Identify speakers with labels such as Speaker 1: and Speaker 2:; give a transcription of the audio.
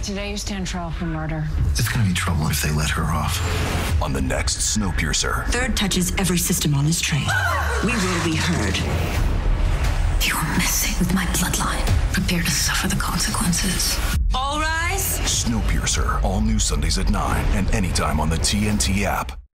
Speaker 1: Today you stand trial for murder.
Speaker 2: It's gonna be trouble if they let her off.
Speaker 3: On the next Snowpiercer.
Speaker 4: Third touches every system on this train. We will be heard. You're messing with my bloodline. Prepare to suffer the consequences. All rise.
Speaker 3: Snowpiercer, all new Sundays at 9 and anytime on the TNT app.